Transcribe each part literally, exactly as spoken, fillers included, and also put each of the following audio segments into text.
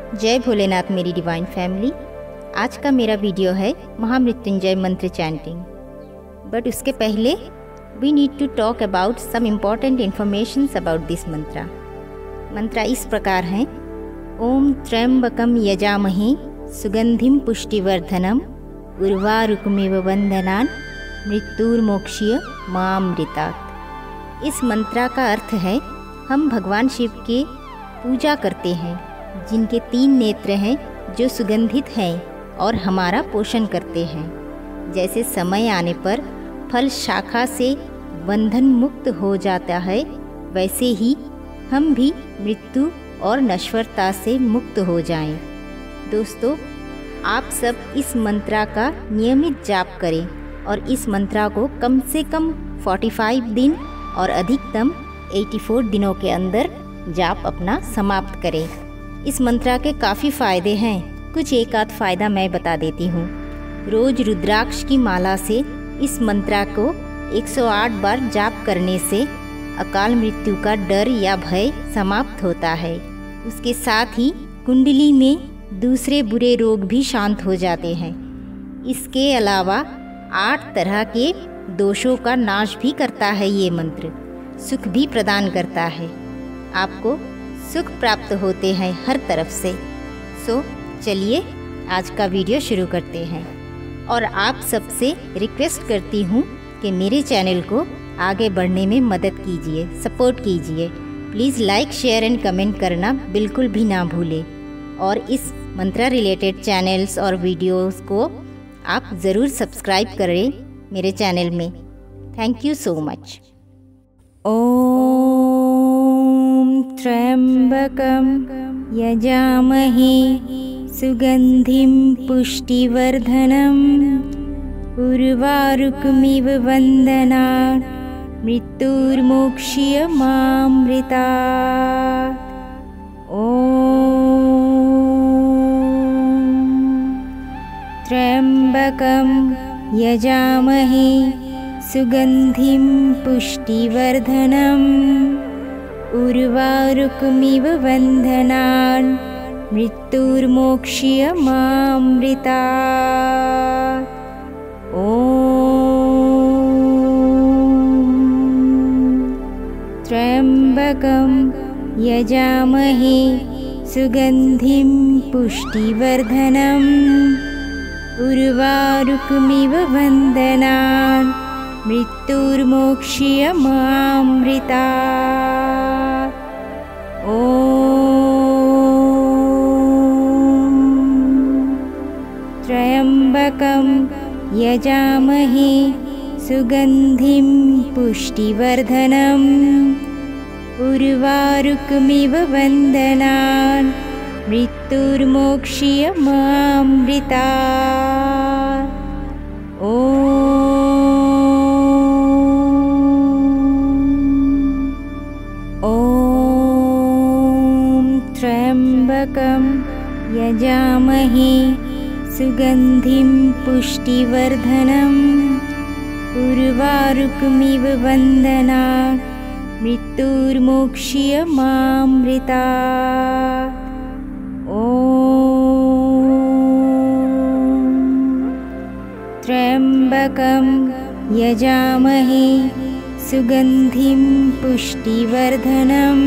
जय भोलेनाथ मेरी divine family. आज का मेरा वीडियो है महामृत्युंजय मंत्र चैंटिंग। बट उसके पहले we need to talk about some important informations about this mantra. मंत्रा इस प्रकार हैं। ओम त्र्यंबकम यजामहे सुगंधिम पुष्टिवर्धनम उर्वारुकमिव वंदनान मृत्युर्मोक्षीय मामृतात्। इस मंत्रा का अर्थ है हम भगवान शिव के पूजा करते हैं जिनके तीन नेत्र हैं, जो सुगंधित हैं और हमारा पोषण करते हैं। जैसे समय आने पर फल शाखा से बंधन मुक्त हो जाता है, वैसे ही हम भी मृत्यु और नश्वरता से मुक्त हो जाएं। दोस्तों, आप सब इस मंत्रा का नियमित जाप करें और इस मंत्रा को कम से कम पैंतालीस दिन और अधिकतम चौरासी दिनों के अंदर जाप अपना समाप्त करें। इस मंत्रा के काफ़ी फ़ायदे हैं। कुछ एक आध फ़ायदा मैं बता देती हूँ। रोज़ रुद्राक्ष की माला से इस मंत्रा को एक सौ आठ बार जाप करने से अकाल मृत्यु का डर या भय समाप्त होता है। उसके साथ ही कुंडली में दूसरे बुरे रोग भी शांत हो जाते हैं। इसके अलावा आठ तरह के दोषों का नाश भी करता है। ये मंत्र सुख भी प्रदान करता है। आपको सुख प्राप्त होते हैं हर तरफ से। सो चलिए आज का वीडियो शुरू करते हैं। और आप सबसे रिक्वेस्ट करती हूँ कि मेरे चैनल को आगे बढ़ने में मदद कीजिए, सपोर्ट कीजिए। Please like share and comment करना बिल्कुल भी ना भूलें। और इस मंत्रा रिलेटेड चैनल्स और वीडियोस को आप ज़रूर सब्सक्राइब करें मेरे चैनल में। Thank you so much. त्र्यंबकं यजामहे सुगंधिं पुष्टिवर्धनम् उर्वारुकमिव वंदनान् मृत्युर्मोक्षीय मामृतात्। ॐ त्र्यंबकं यजामहे सुगंधिं पुष्टिवर्धनम् उर्वारुकमिव वंदनान् मृत्युर्मोक्षीय मामृतात्। ॐ त्र्यंबकं यजामहे सुगंधिं पुष्टिवर्धनम् उर्वारुकमिव वंदनान् मृत्युर्मोक्षीय मामृतात्। त्र्यंबकं यजामहे सुगंधिं पुष्टिवर्धनम् उर्वारुकमिव वंदनान् मृत्युर्मोक्षीय मामृतात्। त्र्यंबकं यजामहे सुगंधिं पुष्टिवर्धनम् उर्वारुकमिव वंदनान् मृत्युर्मोक्षीय मामृतात्। ॐ त्र्यंबकं यजामहे सुगंधिं पुष्टिवर्धनम्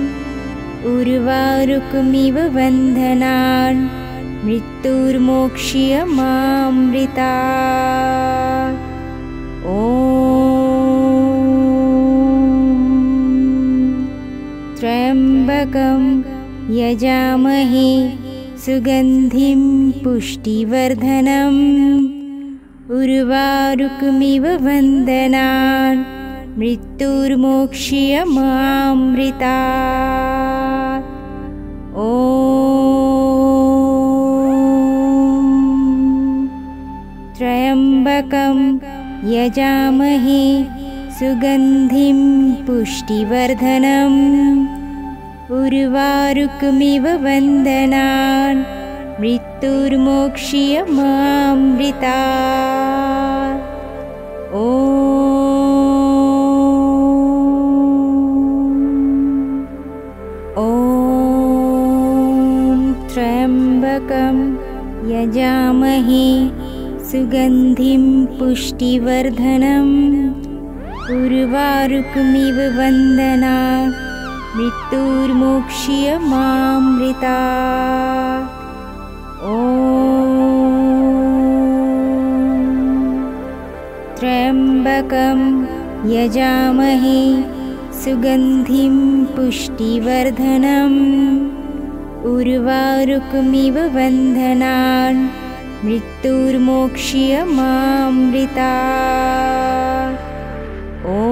उर्वारुकमिव वंदनान् मृत्युर्मोक्षीय मामृतात्। ॐ त्र्यंबकं यजामहे सुगंधिं पुष्टिवर्धनम् उर्वारुकमिव वंदनान् मृत्युर्मोक्षीय मामृतात्। ॐ त्र्यंबकं यजामहे सुगंधिं पुष्टिवर्धनम् उर्वारुकमिव वंदनान् मृत्युर्मोक्षीय मामृतात्। ॐ त्र्यम्बकं यजामहे सुगन्धिं पुष्टिवर्धनम् उर्वारुकमिव वन्दना मृत्युर्मोक्ष्यमामृतात्। ॐ त्र्यम्बकं यजामहे सुगन्धिं पुष्टिवर्धनम् उर्वारुकमिव वन्दनान् मृत्युर्मोक्ष्यमामृतात्। ॐ